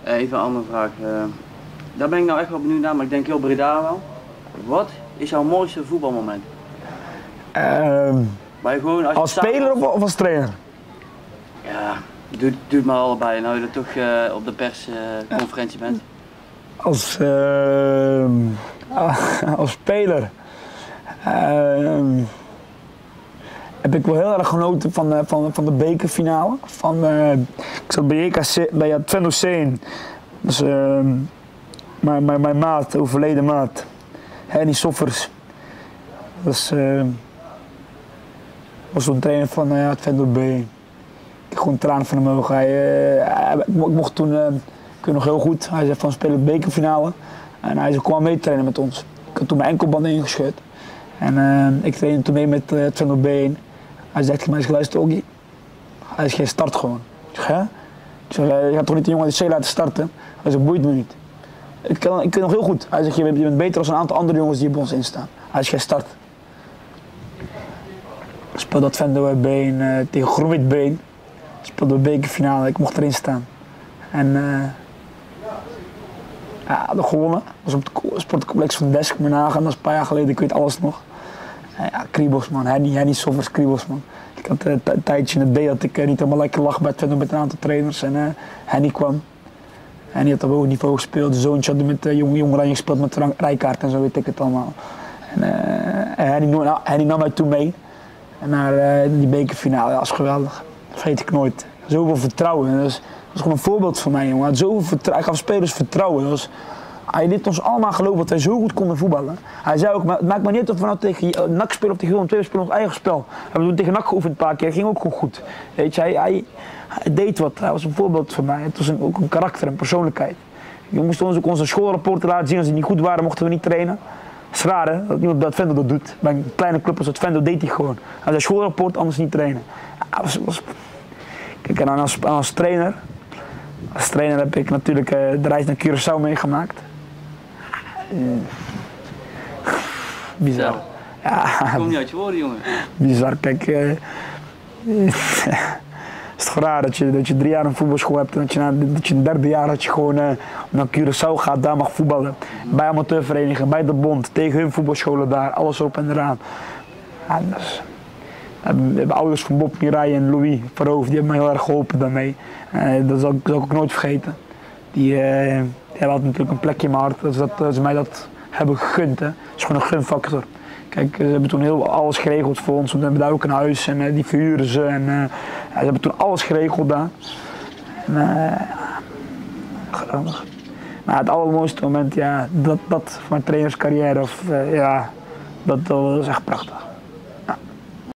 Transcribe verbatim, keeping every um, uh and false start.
Even een andere vraag. Uh, daar ben ik nou echt wel benieuwd naar, maar ik denk heel Breda wel. Wat is jouw mooiste voetbalmoment? Uh, Waar je gewoon, als, je als speler of, of als trainer? Ja, doe, doe het maar allebei. Nou je er toch uh, op de persconferentie uh, bent. Als, uh, als speler uh, heb ik wel heel erg genoten van, uh, van, van de bekerfinale. Van, uh, ik zat bij E K C, bij Advent Hussein. Dus, uh, mijn, mijn, mijn maat, overleden maat, Henny Soffers. Dat uh, was zo'n trainer van uh, Advent B. Ik heb gewoon tranen van hem ogen. Hij, uh, hij, ik mocht toen, uh, ik weet nog heel goed, hij zei van spelen de bekerfinale. En hij zei, kom maar mee trainen met ons. Ik had toen mijn enkelband ingeschud. En uh, ik trainde toen mee met uh, Advent B één. Hij zegt tegen mij, luister Oggy, hij zegt, start gewoon. Ik zeg, hè? Ik zeg, je gaat toch niet de jongen de C laten starten? Hij zegt, boeit me niet. Ik ken, ik ken nog heel goed. Hij zegt, je bent, je bent beter dan een aantal andere jongens die bij ons instaan. Hij zegt, jij start. Ik speelde Advent Been uh, tegen Groenwit Been. Ik speelde de bekerfinale, ik mocht erin staan. En uh, ja, hadden gewonnen. Dat was op het sportcomplex van Desk, mijn nagaan. Dat is een paar jaar geleden, ik weet alles nog. En ja, Kriebels man, Henny, Henny Soffers, Kriebels man. Ik had uh, een tijdje in het D dat ik uh, niet helemaal lekker lag bij Advent met een aantal trainers. En uh, Henny kwam. En die had op hoog niveau gespeeld. De zoontje had met uh, Jong, Jong Oranje gespeeld met Rijkaard en zo weet ik het allemaal. En, uh, en Henny, nou, Henny nam mij toen mee. En naar uh, die bekerfinale, ja, dat was geweldig. Dat vergeet ik nooit. Zoveel vertrouwen. Dat was, dat was gewoon een voorbeeld voor mij, jongen. Hij had zoveel vertrouwen. Hij gaf spelers vertrouwen. Dat was, hij liet ons allemaal geloven dat wij zo goed konden voetballen. Hij zei ook, het maakt me niet uit of we nou tegen N A C spelen of tegen Willem twee, we spelen ons eigen spel. We hebben toen tegen N A C geoefend een paar keer, dat ging ook gewoon goed. Weet je, hij, hij, hij deed wat. Hij was een voorbeeld voor mij. Het was een, ook een karakter, een persoonlijkheid. We moesten ons ook onze schoolrapporten laten zien. Als die niet goed waren, mochten we niet trainen. Het is raar hè, dat niemand bij Advent dat doet. Bij een kleine club als Advent deed hij gewoon. Hij zei schoolrapport, anders niet trainen. Ja, was, was... Kijk, en als, als trainer, als trainer heb ik natuurlijk uh, de reis naar Curaçao meegemaakt. Uh, bizar. Ja. Ja. Kom niet uit je woorden, jongen. Bizar, kijk. Uh, Het is toch raar dat je, dat je drie jaar een voetbalschool hebt en dat je, na, dat je een derde jaar dat je gewoon uh, naar Curaçao gaat, daar mag voetballen. Bij amateurverenigingen, bij de bond, tegen hun voetbalscholen daar, alles op en eraan. Ja, dus, we hebben ouders van Bob, Mirai en Louis Verhoeven, die hebben mij heel erg geholpen daarmee. Uh, dat zal, zal ik ook nooit vergeten. Die, uh, die hadden natuurlijk een plekje in mijn hart, dat, dat, dat ze mij dat hebben gegund. Hè. Dat is gewoon een gunfactor. Kijk, ze hebben toen heel alles geregeld voor ons, we hebben daar ook een huis en uh, die verhuren ze. En, uh, ja, ze hebben toen alles geregeld daar. En, uh, geweldig. Maar het allermooiste moment, ja, dat, dat van mijn trainerscarrière, of, uh, ja, dat, dat was echt prachtig.